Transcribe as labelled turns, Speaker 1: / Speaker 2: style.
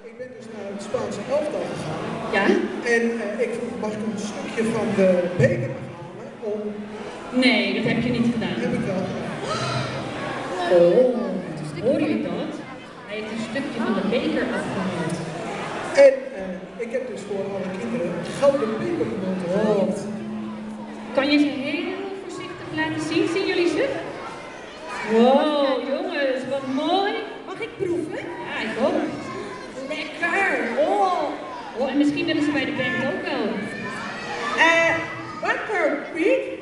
Speaker 1: ik ben dus naar het Spaanse elftal gegaan.
Speaker 2: Ja?
Speaker 1: En ik vroeg, mag ik een stukje van de beker afhalen om...
Speaker 2: Nee, dat heb je niet gedaan.
Speaker 1: Dat heb ik wel gedaan.
Speaker 2: Oh, hoor je dat? Hij heeft een stukje van de beker afgehaald.
Speaker 1: En ik heb dus voor alle kinderen gouden pepernoten gehaald.
Speaker 2: Kan je ze heel voorzichtig laten zien? Zien jullie ze? Wow, jongens, wat mooi.
Speaker 3: Mag ik proeven?
Speaker 2: Ja, ik ook.
Speaker 3: Lekker! Oh!
Speaker 2: Oh, en misschien hebben ze bij de band ook wel.
Speaker 3: Wakker, Piet?